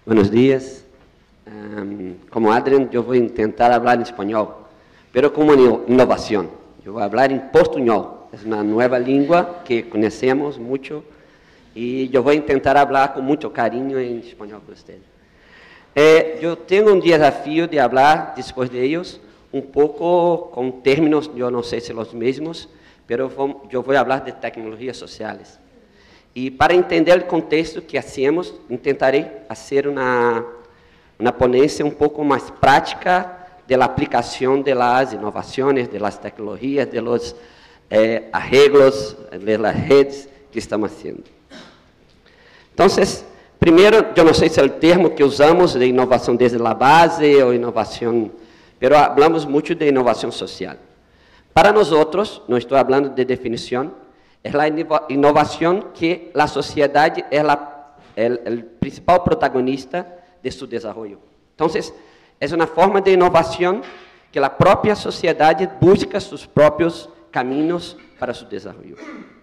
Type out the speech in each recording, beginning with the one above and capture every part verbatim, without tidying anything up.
Buenos días. Um, como Adrián, yo voy a intentar hablar en español, pero como innovación. Yo voy a hablar en portuñol. Es una nueva lengua que conocemos mucho y yo voy a intentar hablar con mucho cariño en español con ustedes. Eh, yo tengo un desafío de hablar, después de ellos, un poco con términos, yo no sé si los mismos, pero yo voy a hablar de tecnologías sociales. Y para entender el contexto que hacemos, intentaré hacer una, una ponencia un poco más práctica de la aplicación de las innovaciones, de las tecnologías, de los eh, arreglos, de las redes que estamos haciendo. Entonces, primero, yo no sé si el termo que usamos de innovación desde la base o innovación, pero hablamos mucho de innovación social. Para nosotros, no estoy hablando de definición, es la innovación que la sociedad es la, el, el principal protagonista de su desarrollo. Entonces, es una forma de innovación que la propia sociedad busca sus propios caminos para su desarrollo.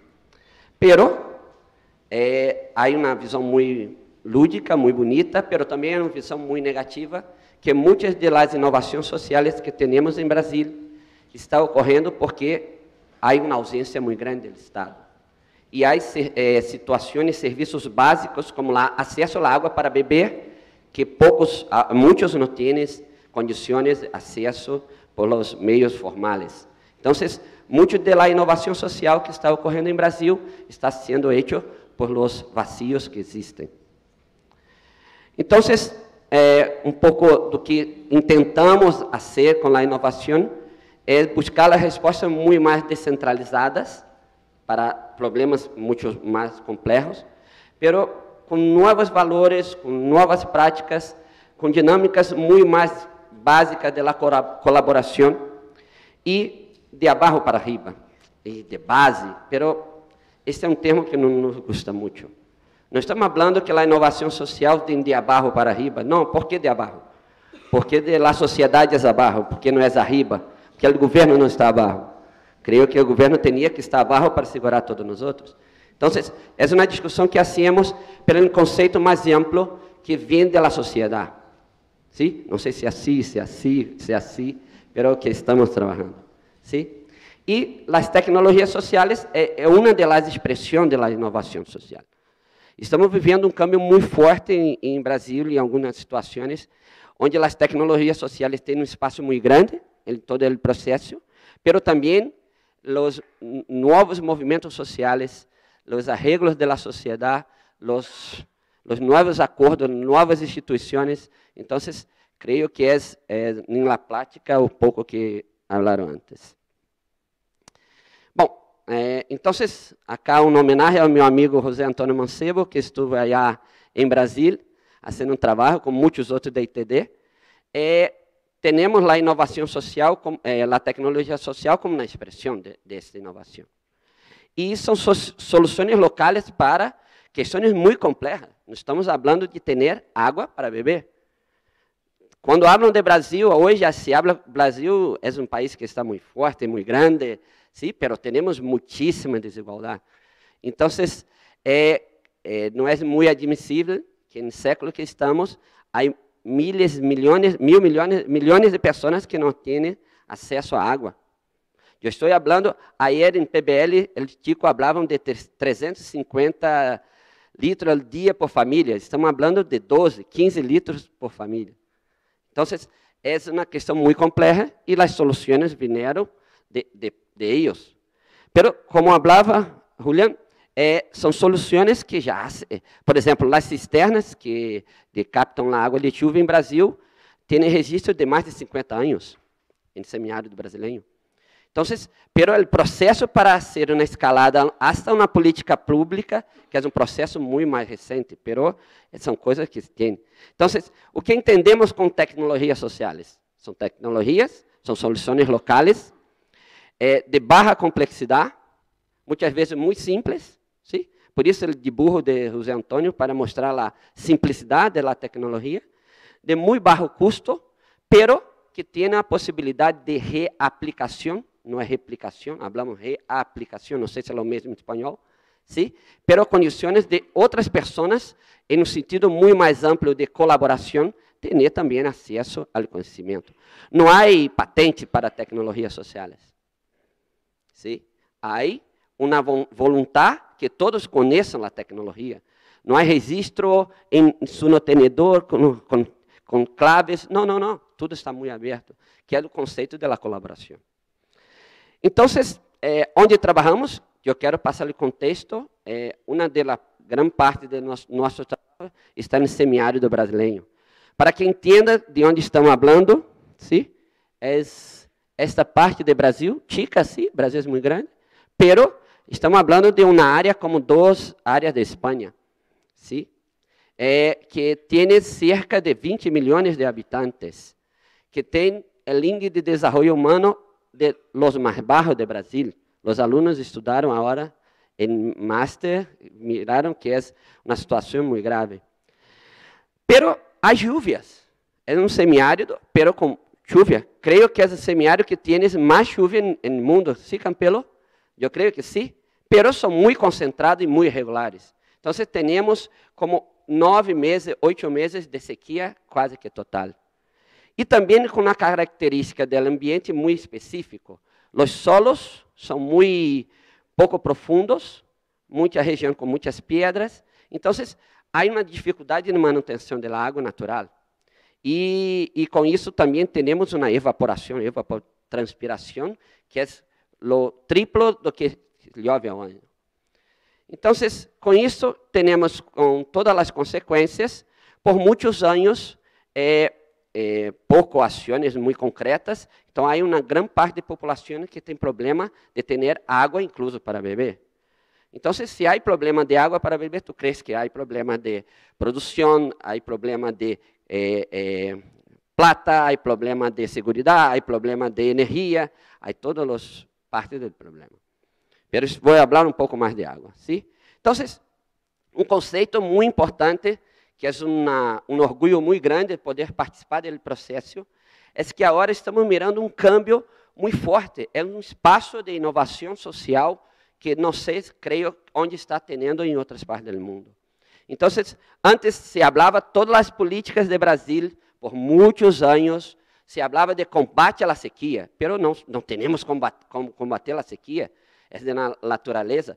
Pero eh, hay una visión muy lúdica, muy bonita, pero también hay una visión muy negativa, que muchas de las innovaciones sociales que tenemos en Brasil están ocurriendo porque hay una ausencia muy grande del Estado. Y hay eh, situaciones, servicios básicos, como el acceso a la agua para beber, que pocos, muchos no tienen condiciones de acceso por los medios formales. Entonces, mucho de la innovación social que está ocurriendo en Brasil está siendo hecho por los vacíos que existen. Entonces, eh, un poco do que intentamos hacer con la innovación es buscar las respuestas muy más descentralizadas para problemas mucho más complejos, pero con nuevos valores, con nuevas prácticas, con dinámicas muy más básicas de la colaboración y de abajo para arriba, y de base, pero este es un termo que no nos gusta mucho. No estamos hablando que la innovación social tem de abajo para arriba, no, ¿por qué de abajo? Porque de la sociedad es abajo, porque no es arriba, que o governo não está abaixo. Creio que o governo tinha que estar abaixo para segurar todos nós outros. Então, é uma discussão que hacemos pelo conceito mais amplo que vem da sociedade. ¿Sí? Não sei se é assim, se é assim, se é assim, mas que estamos trabalhando. ¿Sí? E as tecnologias sociais é, é uma das expressões da inovação social. Estamos vivendo um câmbio muito forte em, em Brasil, em algumas situações, onde as tecnologias sociais têm um espaço muito grande en todo el proceso, pero también los nuevos movimientos sociales, los arreglos de la sociedad, los, los nuevos acuerdos, nuevas instituciones. Entonces, creo que es eh, en la práctica un poco que hablaron antes. Bom, eh, entonces, acá un homenaje a mi amigo José Antonio Mancebo, que estuvo allá en Brasil, haciendo un trabajo con muchos otros de I T D. Eh, Temos a inovação social, eh, a tecnologia social como uma expressão de, dessa inovação. E são so soluções locais para questões muito complexas. Nós estamos falando de ter água para beber. Quando falam de Brasil, hoje se habla, Brasil é um país que está muito forte, muito grande, sim, mas temos muitíssima desigualdade. Então, eh, eh, não é muito admissível que no século que estamos, há miles, milhões, mil milhões, milhões de pessoas que não têm acesso à água. Eu estou falando, ayer em P B L, o Tico falavam de trezentos e cinquenta litros ao dia por família. Estamos falando de doze, quinze litros por família. Então, é uma questão muito complexa e as soluções vieram de, de, de eles. Mas, como falava Julián, Eh, são soluções que já, por exemplo, as cisternas que de, captam a água de chuva em Brasil têm registro de mais de cinquenta anos em semiárido brasileiro. Então, pero o processo para ser uma escalada hasta uma política pública, que é um processo muito mais recente, pero são coisas que têm. Então, o que entendemos com tecnologias sociais? São tecnologias, são soluções locais, eh, de baixa complexidade, muitas vezes muito simples. ¿Sí? Por isso, o dibujo de José Antonio, para mostrar a simplicidade da tecnologia, de muito baixo custo, pero que tem a possibilidade de reaplicação, não é replicação, falamos reaplicação, não sei se é o mesmo em espanhol, ¿sí? Pero condiciones de otras personas, en un sentido muy más amplio de colaboración, tener también acceso al conocimiento. No hay patente para tecnologías sociales, ¿sí? Hay una voluntad que todos conozcan la tecnología. No hay registro en su no tenedor con, con, con claves. No, no, no. Tudo está muy abierto, que é o conceito da colaboração. Então, eh, onde trabalhamos, eu quero passar o contexto, eh, uma das grande parte de nosso, nosso trabalho está no semiárido brasileiro. Para que entenda de onde estamos falando, ¿sí? É esta parte do Brasil, chica, sim, sí, Brasil é muito grande, pero estamos falando de uma área como duas áreas de Espanha, ¿sí? Eh, que tem cerca de vinte milhões de habitantes, que tem o índice de desenvolvimento humano de los mais baixos de Brasil. Os alunos estudaram agora em master, miraram que é uma situação muito grave. Pero há lluvias. É um semiárido, pero com chuva. Creio que é o semiárido que tem mais chuva no mundo. ¿Sí, Campelo? Eu creio que sim. Pero são muito concentrados e muito irregulares. Então, temos como nove meses, oito meses de sequia quase que total. E também com uma característica do ambiente muito específico. Os solos são muito pouco profundos, muita região com muitas pedras. Então, há uma dificuldade na manutenção da água natural. E, e com isso também temos uma evaporação, evapotranspiração, que é o triplo do que chove ao ano. Então, com isso, temos com todas as consequências, por muitos anos, eh, eh, pouco ações muito concretas. Então, há uma grande parte da população que tem problema de ter água, incluso para beber. Então, se há problema de água para beber, tu crees que há problema de produção, há problema de eh, eh, plata, há problema de segurança, há problema de energia, há todas as partes do problema. Pero vou falar um pouco mais de água, ¿sí? Então, um conceito muito importante, que é uma, um orgulho muito grande de poder participar do processo, é que agora estamos mirando um câmbio muito forte. É um espaço de inovação social que não sei, creio, onde está tendo em outras partes do mundo. Então, antes se falava todas as políticas de Brasil, por muitos anos, se falava de combate à sequia, mas não, não temos como combater a sequia, é da natureza.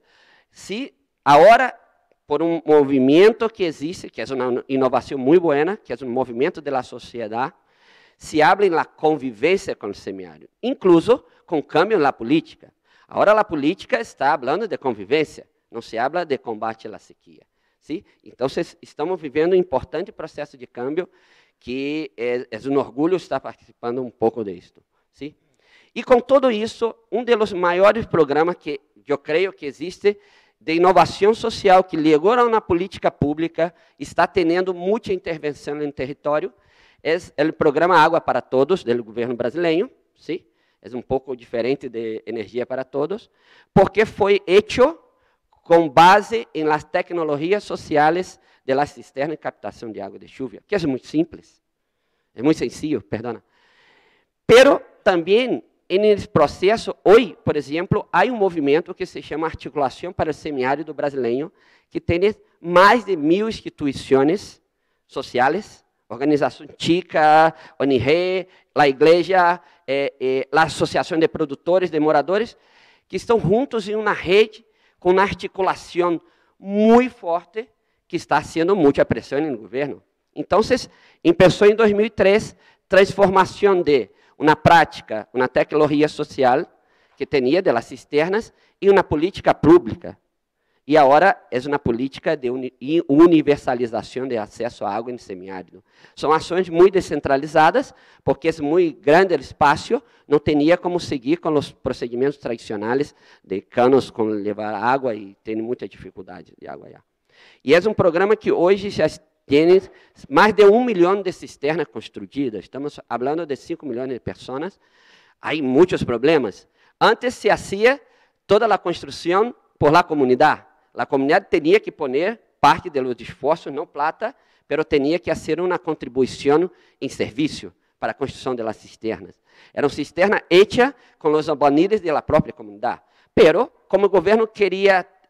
Se agora, por um movimento que existe, que é uma inovação muito boa, que é um movimento da sociedade, se habla na convivência com o semiárido, incluso com câmbio na política. Agora a política está falando de convivência, não se habla de combate à sequia. ¿Sí? Então, estamos vivendo um importante processo de câmbio, que é, é um orgulho estar participando um pouco disso. ¿Sí? E com tudo isso, um dos maiores programas que eu creio que existe de inovação social que ligou a uma política pública, está tendo muita intervenção no território, é o programa Água para Todos, do governo brasileiro, ¿sí? É um pouco diferente de Energia para Todos, porque foi hecho com base em las tecnologias sociais de la cisterna e captação de água de chuva, que é muito simples, é muito sencillo, perdona. Pero também, nesse processo, hoje, por exemplo, há um movimento que se chama Articulação para o Semiárido Brasileiro, que tem mais de mil instituições sociais, organização chica, O N G, a Igreja, eh, eh, a Associação de Produtores, de Moradores, que estão juntos em uma rede com uma articulação muito forte, que está sendo muita pressão no governo. Então, começou em dois mil e três, transformação de uma prática, uma tecnologia social, que tinha de las cisternas, e uma política pública. E agora é uma política de universalização de acesso à água no semiárido. São ações muito descentralizadas, porque é muito grande o espaço, não tinha como seguir com os procedimentos tradicionais de canos com levar água, e tem muita dificuldade de água. E é um programa que hoje já tem mais de um milhão de cisternas construídas. Estamos falando de cinco milhões de pessoas. Há muitos problemas. Antes se fazia toda a construção por la comunidade. A comunidade tinha que poner parte dos esforços, não plata, pero tinha que fazer uma contribuição em serviço para a construção das cisternas. Eram cisternas hechas com os albañiles da própria comunidade. Pero, como o governo queria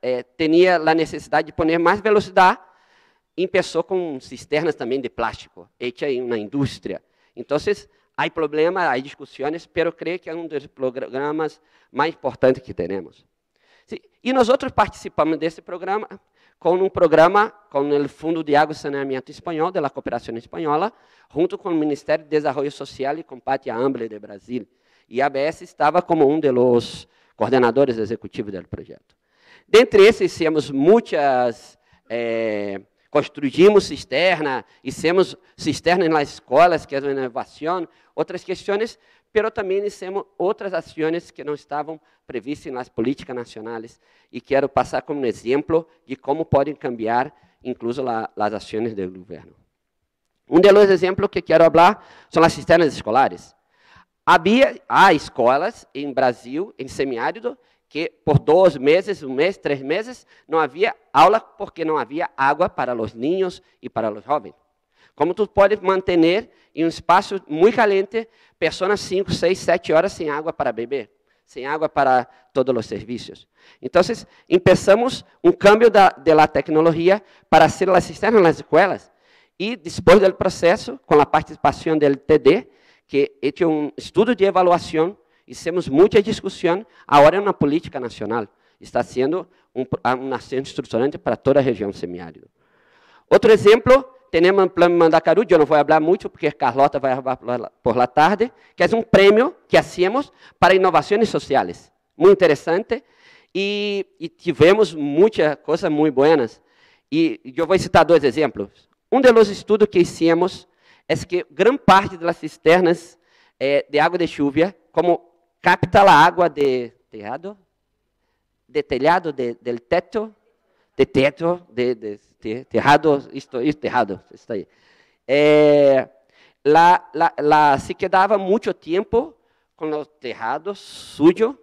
eh, tinha a necessidade de pôr mais velocidade, e começou com cisternas também de plástico, hechas em uma indústria. Então, há problemas, há discussões, mas creio que é um dos programas mais importantes que temos. Sim, e nós outros participamos desse programa com um programa com o Fundo de Água e Saneamento Espanhol, da Cooperação Espanhola, junto com o Ministério de Desenvolvimento Social e Combate à Hambre de Brasil. E a ABS estava como um dos coordenadores executivos do projeto. Dentre esses, temos muitas... Eh, construímos cisterna, hicimos cisterna nas escolas, que é uma inovação, outras questões, mas também hicimos outras ações que não estavam previstas nas políticas nacionais e quero passar como um exemplo de como podem cambiar, incluso la, as ações do governo. Um dos exemplos que quero falar são as cisternas escolares. Havia, há escolas em Brasil, em semiárido, que por dois meses, um mês, três meses, não havia aula porque não havia água para os niños e para os jovens. Como tu podes manter em um espaço muito caliente, pessoas cinco, seis, sete horas sem água para beber, sem água para todos os serviços. Então, começamos um cambio da, da tecnologia para fazer as cisternas nas escolas e, depois do processo, com a participação do T D, que é um estudo de avaliação, hicimos muita discussão, agora é uma política nacional. Está sendo um, uma ação estruturante para toda a região semiárida. Outro exemplo, temos o Plano Mandacaru, eu não vou falar muito, porque Carlota vai falar por la tarde, que é um prêmio que hacemos para inovações sociais. Muito interessante, e, e tivemos muitas coisas muito boas. E eu vou citar dois exemplos. Um dos estudos que hicimos é que grande parte das cisternas eh, de água de chuva, como capta a água de telhado, de telhado, de, del teto, de teto, de, de, de terrado, isto, isto, terrado, isso aí. É, lá, lá, lá se quedava muito tempo com os terrados sujos,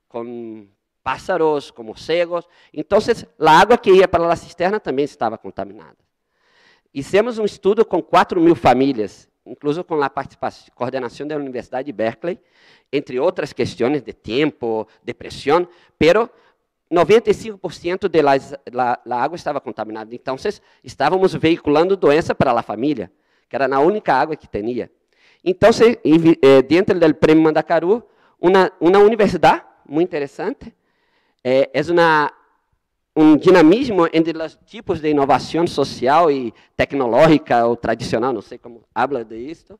com pássaros, com morcegos. Então, a água que ia para a cisterna também estava contaminada. Hicimos um estudo com quatro mil famílias, incluso com a participação, coordenação da Universidade de Berkeley, entre outras questões de tempo, de pressão, pero noventa e cinco por cento da água estava contaminada. Então, estávamos veiculando doença para a família, que era a única água que tinha. Então, dentro do Prêmio Mandacaru, uma, uma universidade muito interessante, é, é uma, um dinamismo entre os tipos de inovação social e tecnológica ou tradicional, não sei como habla de isso,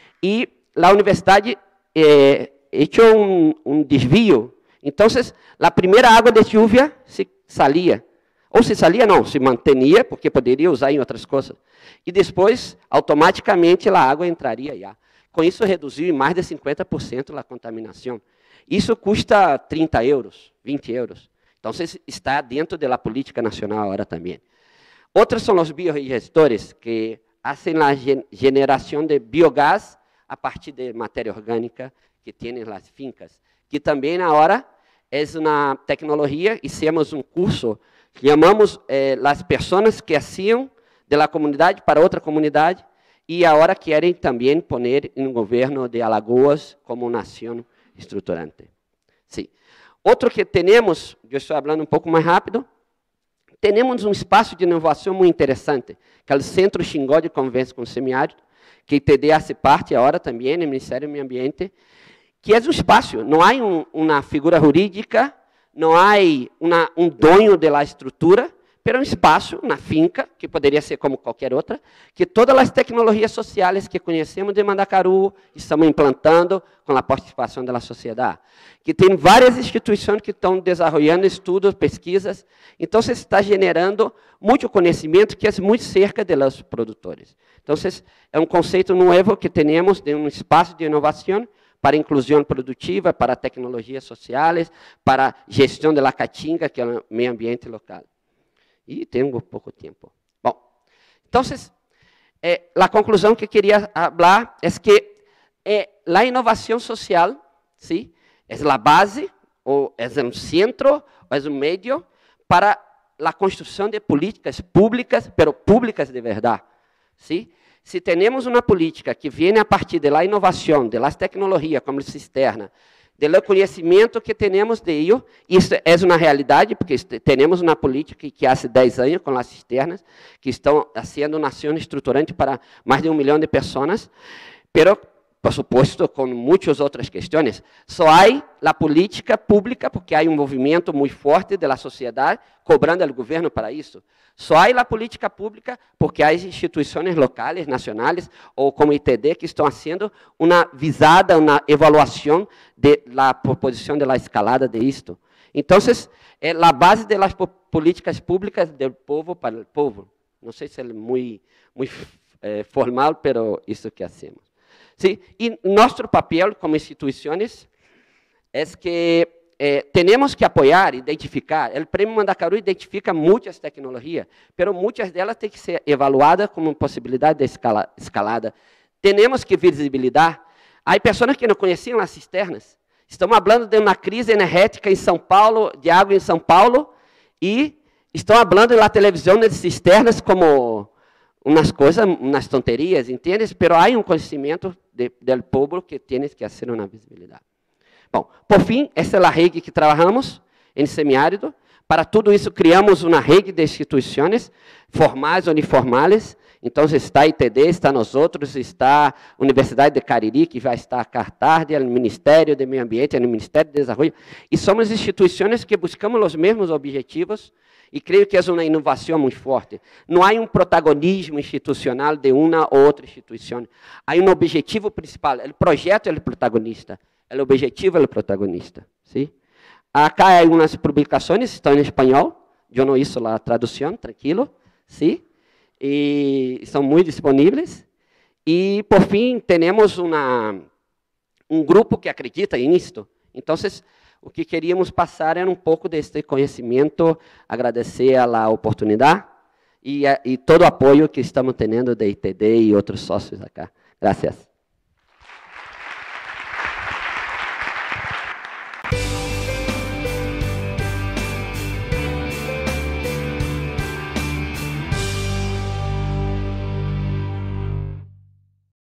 e a universidade eh, hecho um, um desvio. Então, a primeira água de chuva se salia. Ou se salia, não, se mantinha, porque poderia usar em outras coisas. E depois, automaticamente, a água entraria já. Com isso, reduziu em mais de cinquenta por cento a contaminação. Isso custa trinta euros, vinte euros. Então, está dentro da política nacional agora também. Outros são os biodigestores, que fazem a geração de biogás a partir de matéria orgânica que tem nas fincas, que também na hora é uma tecnologia, hicimos um curso, chamamos eh, as pessoas que haciam da comunidade para outra comunidade, e agora querem também pôr no governo de Alagoas como nação estruturante. Sim. Outro que temos, eu estou falando um pouco mais rápido, temos um espaço de inovação muito interessante, que é o Centro Xingó de Convivência com o Semiárido, que T D hace parte agora também, no Ministério do Meio Ambiente, que é um espaço, não há um, uma figura jurídica, não há uma, um dono da estrutura, mas é um espaço, uma finca, que poderia ser como qualquer outra, que todas as tecnologias sociais que conhecemos de Mandacaru estamos implantando com a participação da sociedade, que tem várias instituições que estão desenvolvendo estudos, pesquisas, então se está generando muito conhecimento que é muito cerca dos produtores. Então, é um conceito novo que temos de um espaço de inovação para inclusão produtiva, para tecnologias sociais, para gestão da caatinga, que é o meio ambiente local. E tenho pouco tempo. Bom, então, eh, a conclusão que queria falar é que eh, a inovação social, sim, é a base, ou é um centro, ou é um meio para a construção de políticas públicas, pero públicas de verdade. Sim? Se temos uma política que vem a partir da inovação, das tecnologias, como a cisterna, do conhecimento que temos de ello. Isso é uma realidade, porque temos uma política que há dez anos, com as cisternas, que estão sendo uma ação estruturante para mais de um milhão de pessoas, pero, por supuesto, com muitas outras questões. Só há a política pública, porque há um movimento muito forte da sociedade cobrando ao governo para isso. Só há a política pública porque há instituições locais, nacionais, ou como I T D, que estão fazendo uma visada, uma avaliação da proposição da escalada de isto. Então, é a base das políticas públicas do povo para o povo. Não sei se é muito, muito eh, formal, mas isso que hacemos. Sí, y nuestro papel como instituciones es que eh, tenemos que apoyar, identificar. El Premio Mandacaru identifica muchas tecnologías, pero muchas de ellas tienen que ser evaluadas como posibilidad de escala, escalada. Tenemos que visibilizar. Hay personas que no conheciam as cisternas. Estamos falando de uma crise energética em São Paulo, de água em São Paulo, e estão falando na televisão de cisternas como umas coisas, umas tonterias, entendes? Pero há um conhecimento de, do povo que tienes que fazer uma visibilidade. Bom, por fim, essa é a rede que trabalhamos em semiárido. Para tudo isso, criamos uma rede de instituições formais ou informais. Então, está a I T D, está nós outros, está a Universidade de Cariri, que vai estar a Cartarde, o Ministério do Meio Ambiente, o Ministério do Desenvolvimento. E somos instituições que buscamos os mesmos objetivos. E creio que é uma inovação muito forte. Não há um protagonismo institucional de uma ou outra instituição. Há um objetivo principal. O projeto é o protagonista. O objetivo é o protagonista. ¿Sí? Acá há algumas publicações, estão em espanhol. Eu não hice a tradução, tranquilo. ¿Sí? E são muito disponíveis. E, por fim, temos uma, um grupo que acredita nisto. Então, o que queríamos passar era um pouco deste conhecimento, agradecer a oportunidade e, e todo o apoio que estamos tendo da I T D e outros sócios acá. Graças.